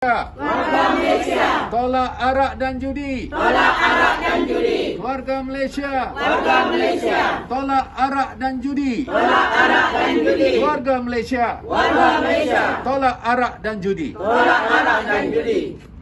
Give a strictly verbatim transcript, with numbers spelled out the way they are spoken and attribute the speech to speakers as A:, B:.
A: Warga Malaysia.
B: Tolak arak dan judi.
A: Tolak arak dan judi.
B: Warga Malaysia.
A: Warga Malaysia.
B: Tolak arak dan judi.
A: Tolak arak dan judi.
B: Warga Malaysia.
A: Warga Malaysia.
B: Tolak arak dan judi.
A: Tolak arak dan judi.